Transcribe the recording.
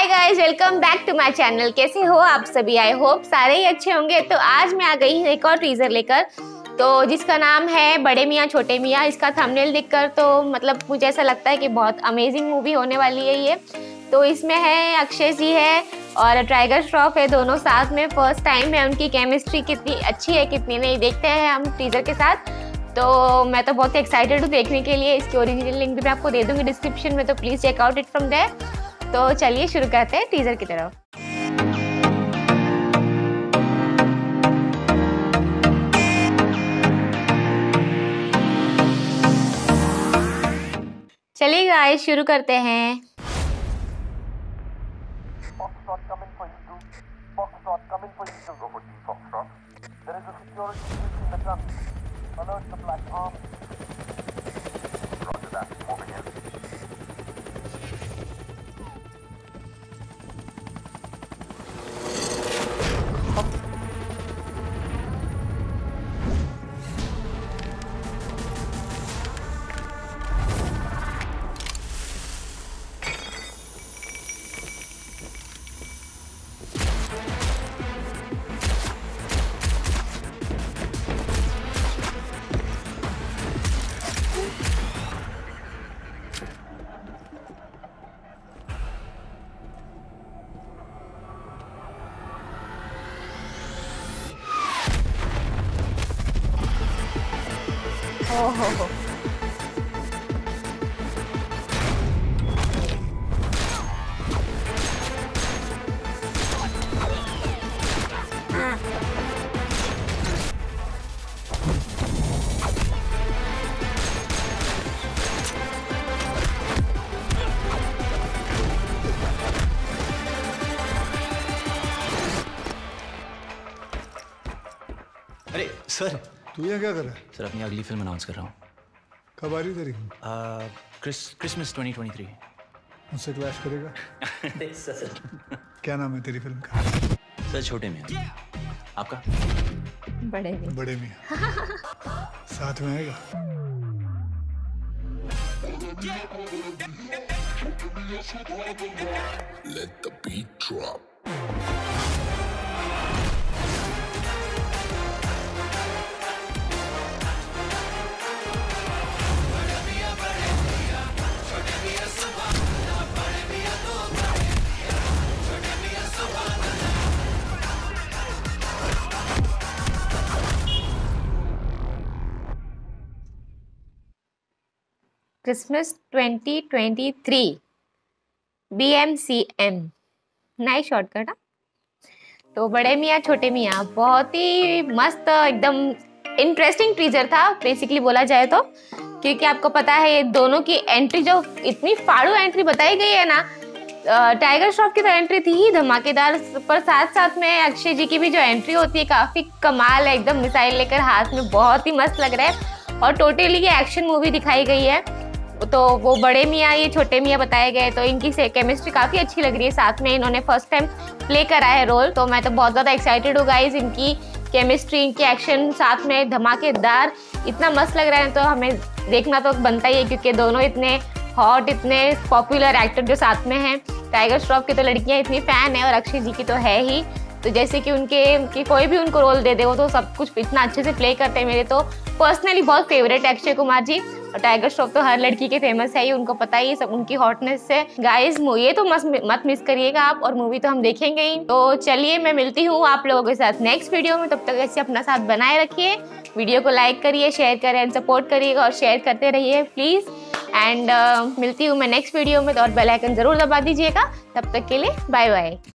Hi guys, welcome back to my channel. कैसे हो आप सभी? आई होप सारे ही अच्छे होंगे। तो आज मैं आ गई हूँ एक और टीजर लेकर, तो जिसका नाम है बड़े मियाँ छोटे मियाँ। इसका थंबनेल देखकर तो मतलब मुझे ऐसा लगता है कि बहुत अमेजिंग मूवी होने वाली है ये। तो इसमें है अक्षय जी है और टाइगर श्रॉफ है, दोनों साथ में। फर्स्ट टाइम है, उनकी केमिस्ट्री कितनी अच्छी है कितनी नहीं, देखते हैं हम टीजर के साथ। तो मैं तो बहुत एक्साइटेड हूँ देखने के लिए। इसकी ओरिजिनल लिंक भी मैं आपको दे दूँगी डिस्क्रिप्शन में, तो please check out it from there. तो चलिए शुरू करते हैं टीजर की तरफ। चलिए गाइस शुरू करते हैं। ओहो अरे सर, तू यहाँ क्या कर रहा है? सर अपनी अगली फिल्म अनाउंस कर रहा हूँ। कब आ रही तेरी? क्रिसमस 2023। मुझसे क्लैश करेगा? सर क्या नाम है तेरी फिल्म का? सर छोटे मियाँ। आपका? बड़े मियाँ। बड़े मियाँ। साथ में आएगा? Let the beat drop. Christmas 2023 BMCM, nice shortcut. तो बड़े मियाँ छोटे मियाँ बहुत ही मस्त, एकदम इंटरेस्टिंग टीजर था बेसिकली बोला जाए तो। क्योंकि आपको पता है ये दोनों की एंट्री जो इतनी फाड़ू एंट्री बताई गई है ना, टाइगर श्रॉफ की तो एंट्री थी ही धमाकेदार, पर साथ साथ में अक्षय जी की भी जो एंट्री होती है काफी कमाल है, एकदम मिसाइल लेकर हाथ में, बहुत ही मस्त लग रहा है। और टोटली ये एक्शन मूवी दिखाई गई है। तो वो बड़े मियाँ ये छोटे मियाँ बताए गए, तो इनकी केमिस्ट्री काफी अच्छी लग रही है। साथ में इन्होंने फर्स्ट टाइम प्ले करा है रोल, तो मैं तो बहुत ज्यादा एक्साइटेड हूँ गाइज। इनकी केमिस्ट्री, इनकी एक्शन साथ में धमाकेदार, इतना मस्त लग रहा है, तो हमें देखना तो बनता ही है। क्योंकि दोनों इतने हॉट, इतने पॉपुलर एक्टर जो साथ में हैं। टाइगर श्रॉफ की तो लड़कियां इतनी फैन है और अक्षय जी की तो है ही। तो जैसे कि उनके कोई भी उनको रोल दे दे, वो तो सब कुछ इतना अच्छे से प्ले करते हैं। मेरे तो पर्सनली बहुत फेवरेट है अक्षय कुमार जी। और टाइगर श्रॉफ तो हर लड़की के फेमस है ही, उनको पता ही सब उनकी हॉटनेस से। गाइस ये तो मत मिस करिएगा आप, और मूवी तो हम देखेंगे ही। तो चलिए मैं मिलती हूँ आप लोगों के साथ नेक्स्ट वीडियो में। तब तक ऐसे अपना साथ बनाए रखिए, वीडियो को लाइक करिए, शेयर करें एंड सपोर्ट करिएगा, और शेयर करते रहिए प्लीज। एंड मिलती हूँ मैं नेक्स्ट वीडियो में, तो और बेल आइकन जरूर दबा दीजिएगा। तब तक के लिए बाय बाय।